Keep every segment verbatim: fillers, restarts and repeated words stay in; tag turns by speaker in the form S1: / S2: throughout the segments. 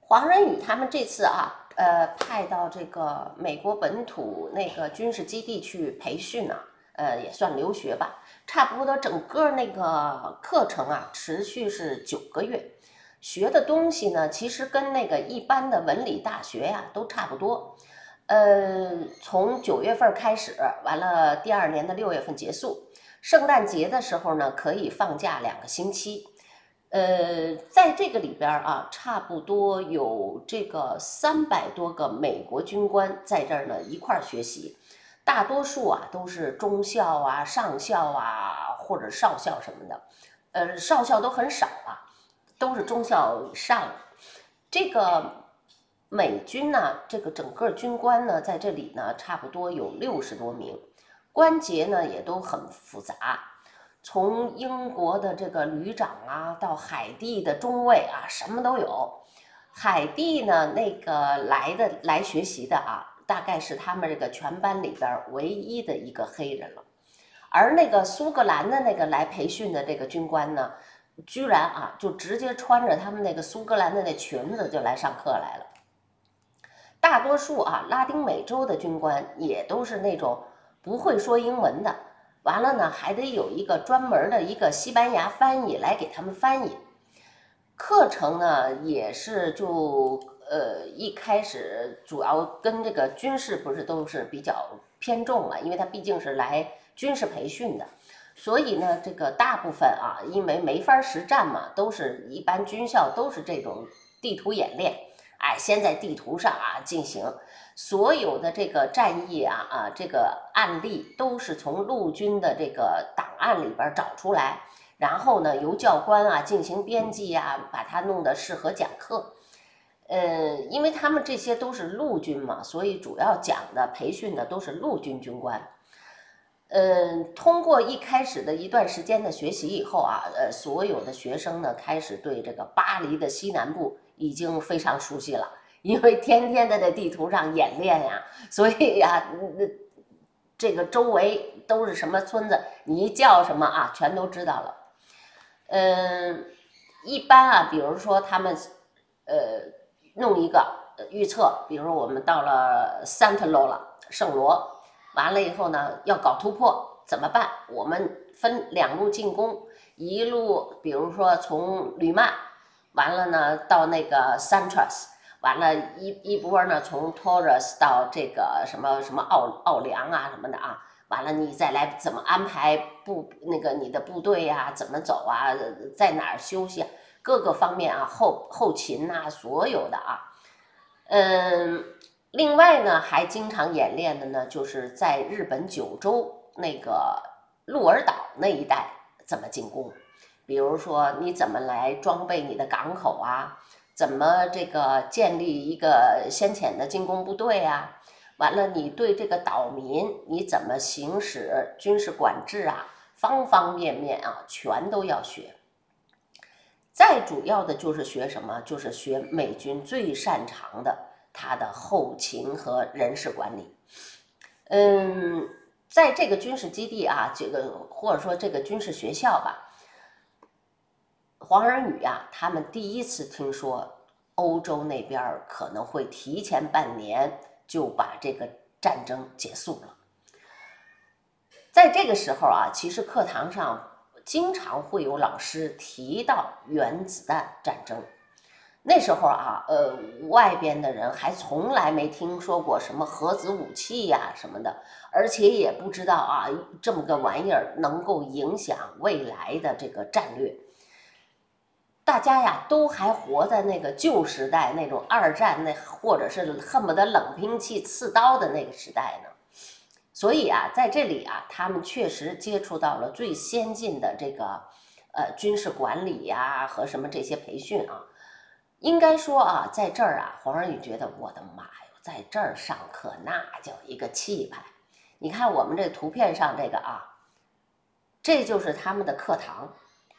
S1: 黄仁宇他们这次啊，呃，派到这个美国本土那个军事基地去培训呢、啊，呃，也算留学吧。差不多整个那个课程啊，持续是九个月，学的东西呢，其实跟那个一般的文理大学呀、啊、都差不多。呃，从九月份开始，完了第二年的六月份结束。圣诞节的时候呢，可以放假两个星期。呃，在这个里边啊，差不多有这个三百多个美国军官在这儿呢一块儿学习，大多数啊都是中校啊、上校啊或者少校什么的，呃，少校都很少了，都是中校以上。这个美军呢，这个整个军官呢，在这里呢，差不多有六十多名，关节呢也都很复杂。从英国的这个旅长啊，到海地的中尉啊，什么都有。海地呢，那个来的来学习的啊，大概是他们这个全班里边唯一的一个黑人了。而那个苏格兰的那个来培训的这个军官呢，居然啊，就直接穿着他们那个苏格兰的那裙子就来上课来了。大多数啊，拉丁美洲的军官也都是那种不会说英文的。完了呢，还得有一个专门的一个西班牙翻译来给他们翻译。课程呢也是就呃一开始主要跟这个军事不是都是比较偏重嘛，因为他毕竟是来军事培训的，所以呢这个大部分啊，因为没法实战嘛，都是一般军校都是这种地图演练。哎，先在地图上啊进行所有的这个战役啊啊这个案例都是从陆军的这个档案里边找出来，然后呢由教官啊进行编辑啊，把它弄得适合讲课。呃，因为他们这些都是陆军嘛，所以主要讲的培训的都是陆军军官。嗯，通过一开始的一段时间的学习以后啊，呃，所有的学生呢开始对这个巴黎的西南部已经非常熟悉了，因为天天的在地图上演练呀，所以呀，那这个周围都是什么村子，你一叫什么啊，全都知道了。嗯，一般啊，比如说他们呃弄一个预测，比如说我们到了 Saint Lo 了，圣罗。完了以后呢，要搞突破怎么办？我们分两路进攻，一路比如说从吕曼，完了呢到那个 Santras， 完了一一波呢从 Torres 到这个什么什么奥奥良啊什么的啊，完了你再来怎么安排部那个你的部队啊，怎么走啊，在哪儿休息啊，各个方面啊，后后勤啊，所有的啊，嗯。另外呢，还经常演练的呢，就是在日本九州那个鹿儿岛那一带怎么进攻，比如说你怎么来装备你的港口啊，怎么这个建立一个先遣的进攻部队啊，完了你对这个岛民你怎么行使军事管制啊，方方面面啊，全都要学。再主要的就是学什么，就是学美军最擅长的他的后勤和人事管理。嗯，在这个军事基地啊，这个或者说这个军事学校吧，黄仁宇啊，他们第一次听说欧洲那边可能会提前半年就把这个战争结束了。在这个时候啊，其实课堂上经常会有老师提到原子弹战争。那时候啊，呃，外边的人还从来没听说过什么核子武器呀、啊、什么的，而且也不知道啊，这么个玩意儿能够影响未来的这个战略。大家呀，都还活在那个旧时代，那种二战那或者是恨不得冷兵器、刺刀的那个时代呢。所以啊，在这里啊，他们确实接触到了最先进的这个呃军事管理呀、啊、和什么这些培训啊。应该说啊，在这儿啊，黄仁宇觉得我的妈哟，在这儿上课那叫一个气派。你看我们这图片上这个啊，这就是他们的课堂，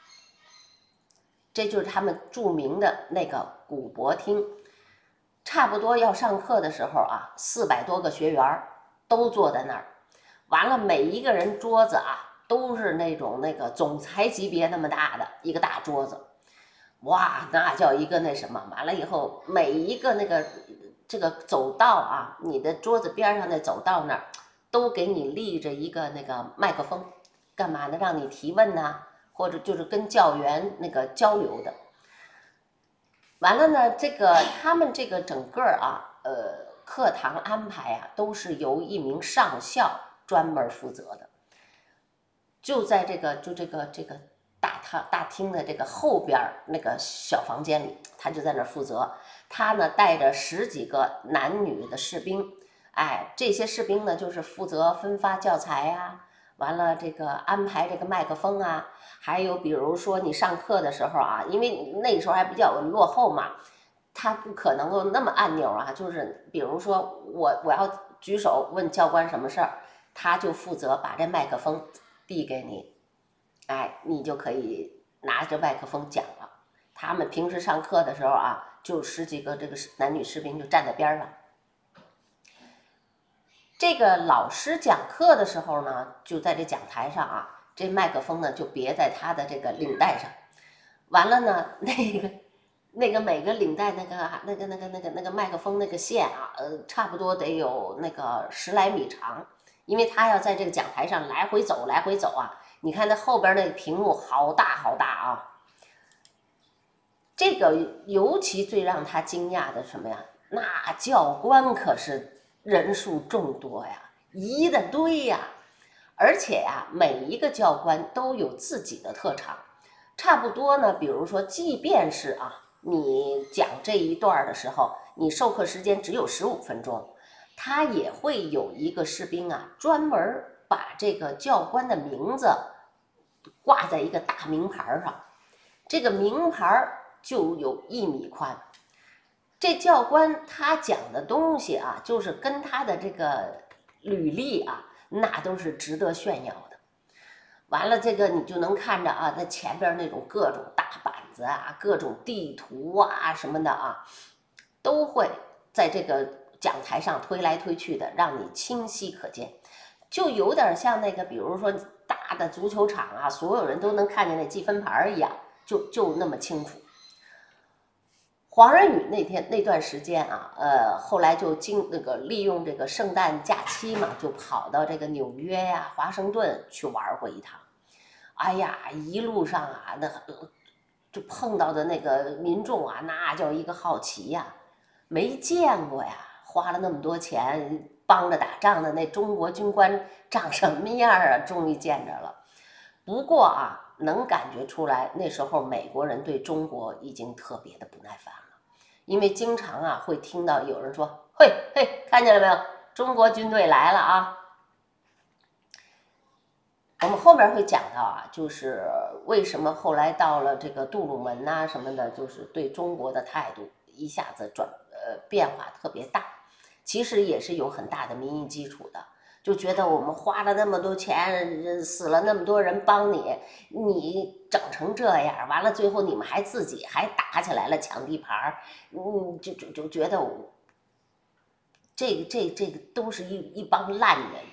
S1: 这就是他们著名的那个古博厅。差不多要上课的时候啊，四百多个学员都坐在那儿。完了，每一个人桌子啊，都是那种那个总裁级别那么大的一个大桌子。 哇，那叫一个那什么，完了以后每一个那个这个走道啊，你的桌子边上的走道那儿都给你立着一个那个麦克风，干嘛呢？让你提问呐、啊，或者就是跟教员那个交流的。完了呢，这个他们这个整个啊，呃，课堂安排啊，都是由一名上校专门负责的。就在这个就这个这个大堂大厅的这个后边那个小房间里，他就在那儿负责。他呢带着十几个男女的士兵，哎，这些士兵呢就是负责分发教材呀、啊，完了这个安排这个麦克风啊，还有比如说你上课的时候啊，因为那个时候还比较落后嘛，他不可能够那么按钮啊，就是比如说我我要举手问教官什么事儿，他就负责把这麦克风递给你，哎，你就可以拿着麦克风讲了。他们平时上课的时候啊，就十几个这个男女士兵就站在边上。这个老师讲课的时候呢，就在这讲台上啊，这麦克风呢就别在他的这个领带上。完了呢，那个那个每个领带那个那个那个那个那个麦克风那个线啊，呃，差不多得有那个十来米长，因为他要在这个讲台上来回走来回走啊。你看那后边那个屏幕好大好大啊。这个尤其最让他惊讶的什么呀？那教官可是人数众多呀，一大堆呀，而且呀，每一个教官都有自己的特长。差不多呢，比如说，即便是啊，你讲这一段的时候，你授课时间只有十五分钟，他也会有一个士兵啊，专门把这个教官的名字挂在一个大名牌上，这个名牌就有一米宽。这教官他讲的东西啊，就是跟他的这个履历啊，那都是值得炫耀的。完了，这个你就能看着啊，那前边那种各种大板子啊，各种地图啊什么的啊，都会在这个讲台上推来推去的，让你清晰可见。就有点像那个，比如说大的足球场啊，所有人都能看见那积分牌一样，就就那么清楚。黄仁宇那天那段时间啊，呃，后来就经那个利用这个圣诞假期嘛，就跑到这个纽约呀、华盛顿去玩过一趟。哎呀，一路上啊，那就碰到的那个民众啊，那叫一个好奇呀，没见过呀，花了那么多钱帮着打仗的那中国军官长什么样啊？终于见着了。不过啊，能感觉出来，那时候美国人对中国已经特别的不耐烦了，因为经常啊会听到有人说：“嘿嘿，看见了没有？中国军队来了啊！”我们后面会讲到啊，就是为什么后来到了这个杜鲁门呐、啊、什么的，就是对中国的态度一下子转呃变化特别大，其实也是有很大的民意基础的。就觉得我们花了那么多钱，死了那么多人帮你，你整成这样，完了最后你们还自己还打起来了抢地盘，嗯，就就就觉得我这个这这个都是一一帮烂人。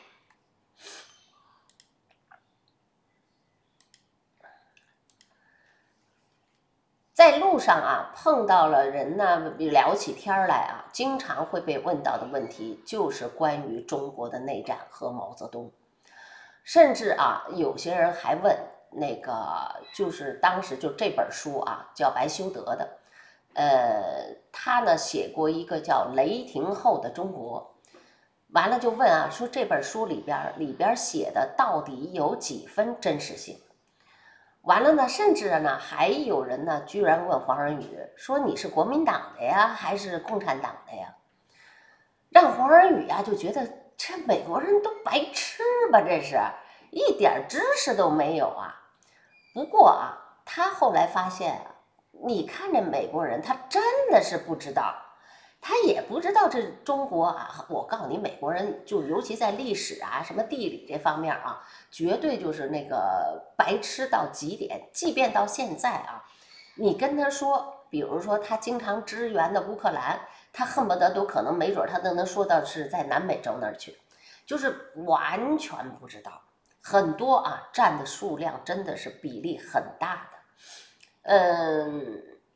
S1: 在路上啊，碰到了人呢，聊起天来啊，经常会被问到的问题就是关于中国的内战和毛泽东，甚至啊，有些人还问那个，就是当时就这本书啊，叫白修德的，呃，他呢写过一个叫《雷霆后的中国》，完了就问啊，说这本书里边里边写的到底有几分真实性？完了呢，甚至呢，还有人呢，居然问黄仁宇说：“你是国民党的呀，还是共产党的呀？”让黄仁宇啊就觉得这美国人都白痴吧，这是一点知识都没有啊。不过啊，他后来发现啊，你看这美国人，他真的是不知道。他也不知道这中国啊，我告诉你，美国人就尤其在历史啊、什么地理这方面啊，绝对就是那个白痴到极点。即便到现在啊，你跟他说，比如说他经常支援的乌克兰，他恨不得都可能没准他都能说到是在南美洲那儿去，就是完全不知道。很多啊，占的数量真的是比例很大的。嗯。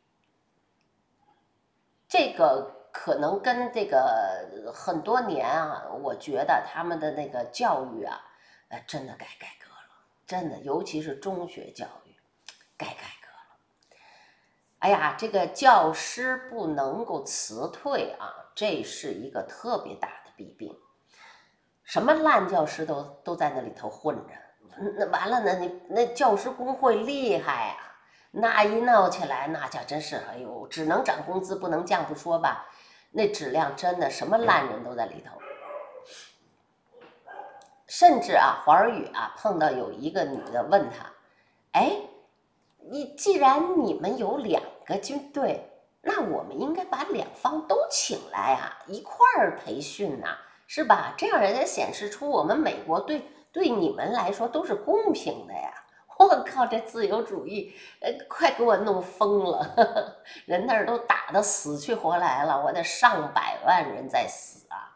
S1: 这个可能跟这个很多年啊，我觉得他们的那个教育啊，呃，真的该改革了，真的，尤其是中学教育，该改革了。哎呀，这个教师不能够辞退啊，这是一个特别大的弊病。什么烂教师都都在那里头混着，那完了呢，你那教师工会厉害啊！那一闹起来，那叫真是，哎呦，只能涨工资，不能降不说吧。那质量真的什么烂人都在里头。甚至啊，黄仁宇啊碰到有一个女的问他，哎，你既然你们有两个军队，那我们应该把两方都请来啊，一块儿培训呐、啊，是吧？这样人家显示出我们美国对对你们来说都是公平的呀。我靠，这自由主义，呃，快给我弄疯了！呵呵，人那儿都打得死去活来了，我的上百万人在死啊！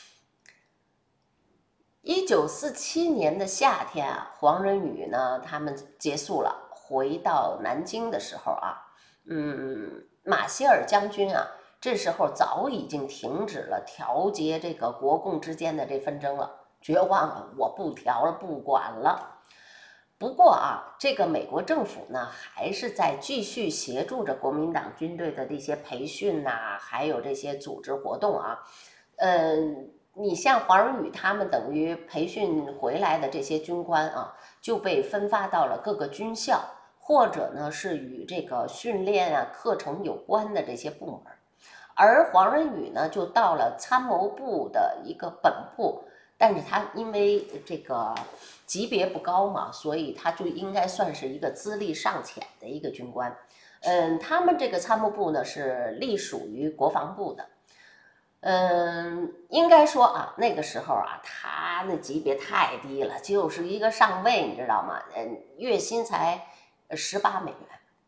S1: 一九四七年的夏天啊，黄仁宇呢，他们结束了，回到南京的时候啊，嗯，马歇尔将军啊，这时候早已经停止了调节这个国共之间的这纷争了，绝望了，我不调了，不管了。不过啊，这个美国政府呢，还是在继续协助着国民党军队的这些培训呐、啊，还有这些组织活动啊。嗯，你像黄仁宇他们等于培训回来的这些军官啊，就被分发到了各个军校，或者呢是与这个训练啊课程有关的这些部门。而黄仁宇呢，就到了参谋部的一个本部。但是他因为这个级别不高嘛，所以他就应该算是一个资历尚浅的一个军官。嗯，他们这个参谋部呢是隶属于国防部的。嗯，应该说啊，那个时候啊，他那级别太低了，就是一个上尉，你知道吗？嗯，月薪才十八美元。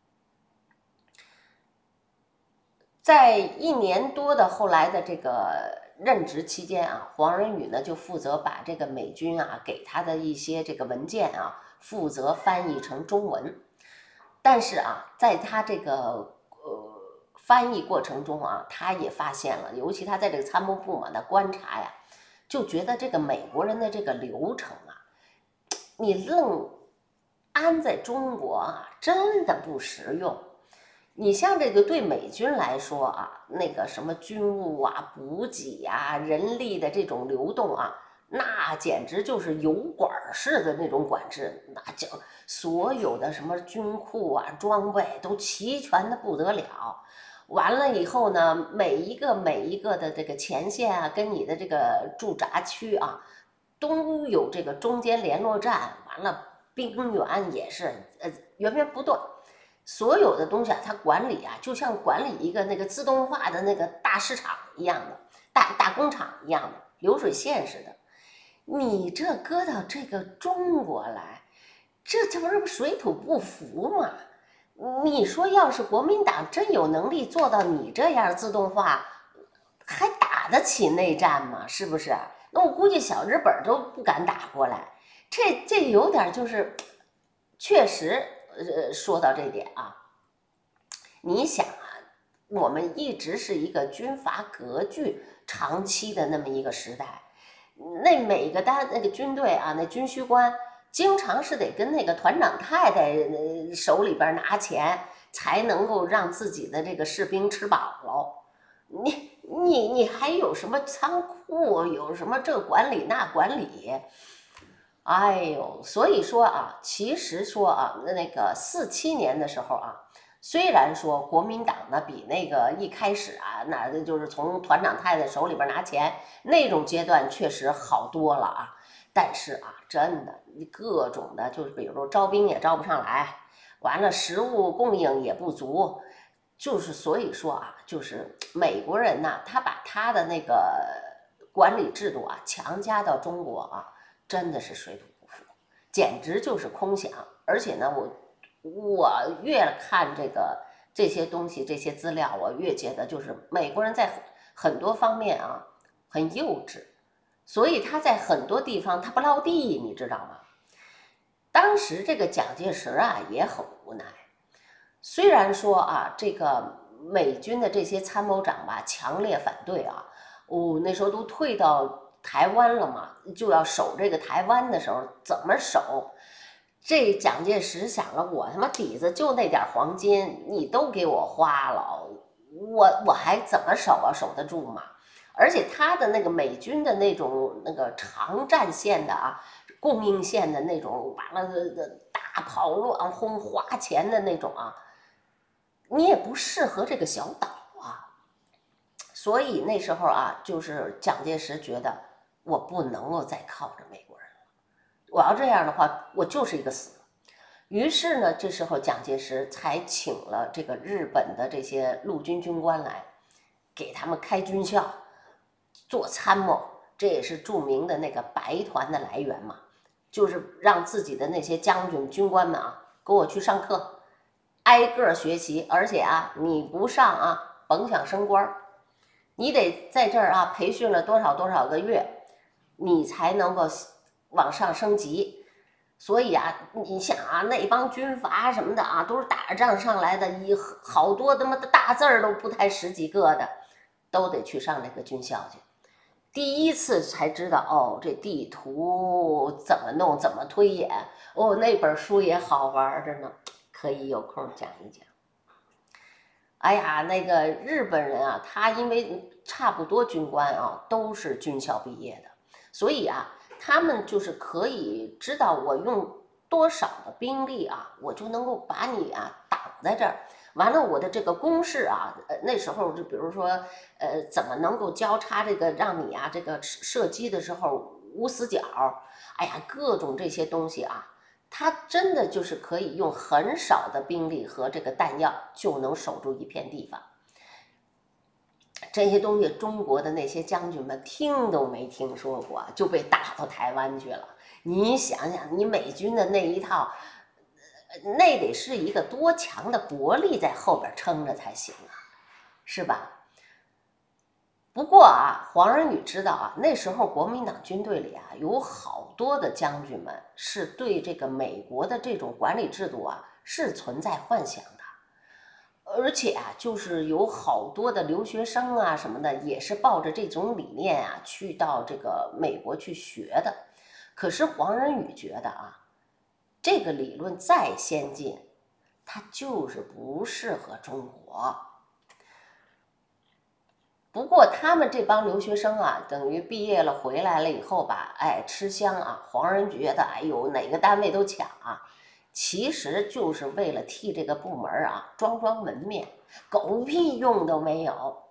S1: 在一年多的后来的这个任职期间啊，黄仁宇呢就负责把这个美军啊给他的一些这个文件啊，负责翻译成中文。但是啊，在他这个呃翻译过程中啊，他也发现了，尤其他在这个参谋部嘛的观察呀，就觉得这个美国人的这个流程啊，你愣安在中国啊，真的不实用。你像这个对美军来说啊，那个什么军务啊、补给啊、人力的这种流动啊，那简直就是油管式的那种管制，那叫所有的什么军库啊、装备都齐全的不得了。完了以后呢，每一个每一个的这个前线啊，跟你的这个驻扎区啊，都有这个中间联络站。完了，兵员也是呃源源不断。所有的东西啊，它管理啊，就像管理一个那个自动化的那个大市场一样的，大大工厂一样的，流水线似的。你这搁到这个中国来，这这不是水土不服吗？你说要是国民党真有能力做到你这样自动化，还打得起内战吗？是不是？那我估计小日本都不敢打过来。这这有点就是，确实。呃，说到这点啊，你想啊，我们一直是一个军阀割据长期的那么一个时代，那每个单那个军队啊，那军需官经常是得跟那个团长太太手里边拿钱，才能够让自己的这个士兵吃饱喽。你你你还有什么仓库，有什么这管理那管理？哎呦，所以说啊，其实说啊，那个四七年的时候啊，虽然说国民党呢比那个一开始啊，那就是从团长太太手里边拿钱那种阶段确实好多了啊，但是啊，真的各种的，就是比如说招兵也招不上来，完了食物供应也不足，就是所以说啊，就是美国人呐，他把他的那个管理制度啊强加到中国啊。真的是水土不服，简直就是空想。而且呢，我我越看这个这些东西、这些资料，我越觉得就是美国人在很多方面啊很幼稚，所以他在很多地方他不落地，你知道吗？当时这个蒋介石啊也很无奈，虽然说啊这个美军的这些参谋长吧，强烈反对啊。哦，那时候都退到台湾了嘛，就要守这个台湾的时候，怎么守？这蒋介石想了，我他妈底子就那点黄金，你都给我花了，我我还怎么守啊？守得住吗？而且他的那个美军的那种那个长战线的啊，供应线的那种，完了大炮乱轰花钱的那种啊，你也不适合这个小岛啊。所以那时候啊，就是蒋介石觉得我不能够再靠着美国人了，我要这样的话，我就是一个死。于是呢，这时候蒋介石才请了这个日本的这些陆军军官来，给他们开军校，做参谋。这也是著名的那个白团的来源嘛，就是让自己的那些将军军官们啊，给我去上课，挨个学习。而且啊，你不上啊，甭想升官，你得在这儿啊培训了多少多少个月，你才能够往上升级。所以啊，你想啊，那帮军阀什么的啊，都是打仗上来的，一好多他妈的大字儿都不太识几个的，都得去上那个军校去。第一次才知道哦，这地图怎么弄，怎么推演。哦，那本书也好玩着呢，可以有空讲一讲。哎呀，那个日本人啊，他因为差不多军官啊都是军校毕业的，所以啊，他们就是可以知道我用多少的兵力啊，我就能够把你啊挡在这儿。完了，我的这个攻势啊，呃，那时候就比如说，呃，怎么能够交叉这个让你啊这个射击的时候无死角？哎呀，各种这些东西啊。他真的就是可以用很少的兵力和这个弹药就能守住一片地方。这些东西中国的那些将军们听都没听说过，就被打到台湾去了。你想想，你美军的那一套，那得是一个多强的国力在后边撑着才行啊，是吧？不过啊，黄仁宇知道啊，那时候国民党军队里啊，有好多的将军们是对这个美国的这种管理制度啊是存在幻想的，而且啊，就是有好多的留学生啊什么的，也是抱着这种理念啊去到这个美国去学的。可是黄仁宇觉得啊，这个理论再先进，它就是不适合中国。不过他们这帮留学生啊，等于毕业了回来了以后吧，哎，吃香啊！黄仁觉得，哎呦，哪个单位都抢啊，其实就是为了替这个部门啊装装门面，狗屁用都没有。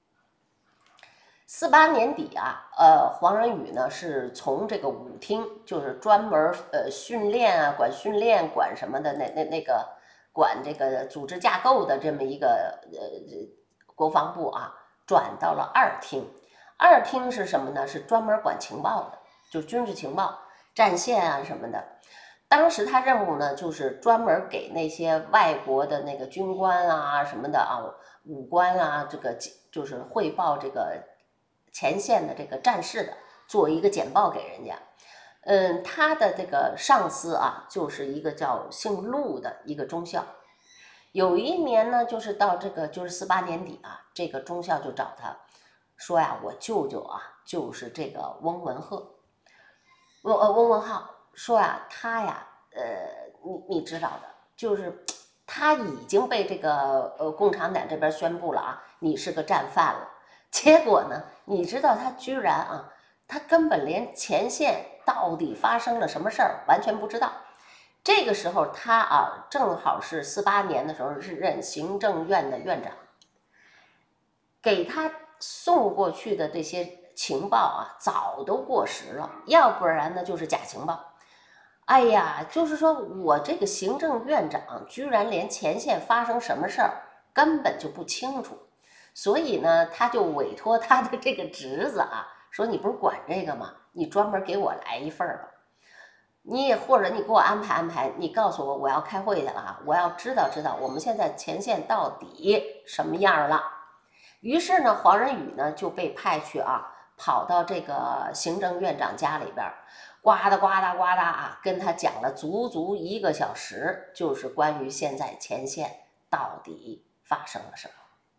S1: 四八年底啊，呃，黄仁宇呢是从这个舞厅，就是专门呃训练啊，管训练管什么的，那那那个管这个组织架构的这么一个呃国防部啊。转到了二厅，二厅是什么呢？是专门管情报的，就军事情报、战线啊什么的。当时他任务呢，就是专门给那些外国的那个军官啊什么的啊、武官啊，这个就是汇报这个前线的这个战事的，做一个简报给人家。嗯，他的这个上司啊，就是一个叫姓陆的一个中校。有一年呢，就是到这个就是四八年底啊，这个中校就找他说呀，我舅舅啊，就是这个翁文鹤，翁呃翁文浩说呀，他呀，呃，你你知道的，就是他已经被这个呃共产党这边宣布了啊，你是个战犯了。结果呢，你知道他居然啊，他根本连前线到底发生了什么事儿完全不知道。这个时候他啊，正好是四八年的时候是任行政院的院长，给他送过去的这些情报啊，早都过时了，要不然呢就是假情报。哎呀，就是说我这个行政院长居然连前线发生什么事儿根本就不清楚，所以呢，他就委托他的这个侄子啊，说你不是管这个吗？你专门给我来一份吧。你也或者你给我安排安排，你告诉我我要开会去了啊，我要知道知道我们现在前线到底什么样了。于是呢，黄仁宇呢就被派去啊，跑到这个行政院长家里边，呱嗒呱嗒呱嗒啊，跟他讲了足足一个小时，就是关于现在前线到底发生了什么。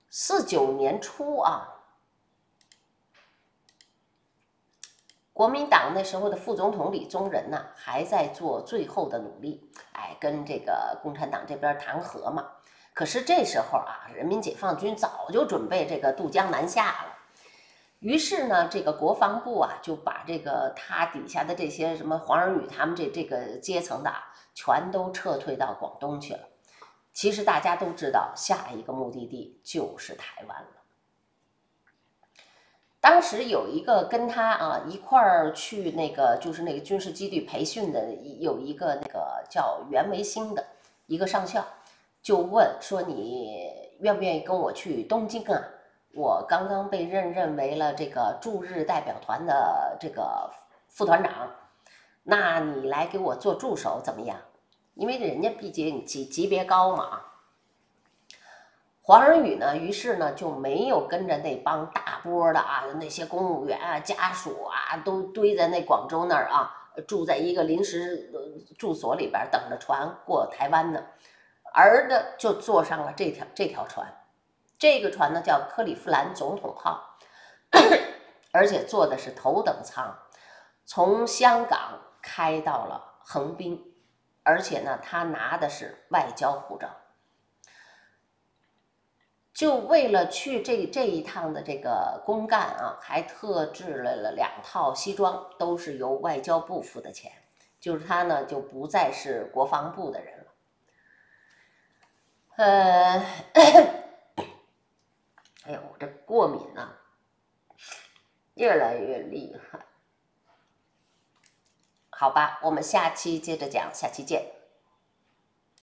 S1: 四九年初啊。国民党那时候的副总统李宗仁呢，还在做最后的努力，哎，跟这个共产党这边谈和嘛。可是这时候啊，人民解放军早就准备这个渡江南下了。于是呢，这个国防部啊，就把这个他底下的这些什么黄仁宇他们这这个阶层的啊，全都撤退到广东去了。其实大家都知道，下一个目的地就是台湾了。当时有一个跟他啊一块儿去那个就是那个军事基地培训的，有一个那个叫袁维新的一个上校，就问说你愿不愿意跟我去东京啊？我刚刚被任任为了这个驻日代表团的这个副团长，那你来给我做助手怎么样？因为人家毕竟级级别高嘛。黄仁宇呢，于是呢就没有跟着那帮大波的啊，那些公务员啊、家属啊，都堆在那广州那儿啊，住在一个临时住所里边等着船过台湾呢，而呢就坐上了这条这条船，这个船呢叫克利夫兰总统号，而且坐的是头等舱，从香港开到了横滨，而且呢他拿的是外交护照。就为了去这这一趟的这个公干啊，还特制了了两套西装，都是由外交部付的钱，就是他呢就不再是国防部的人了。呃，哎呦，我这过敏啊，越来越厉害。好吧，我们下期接着讲，下期见。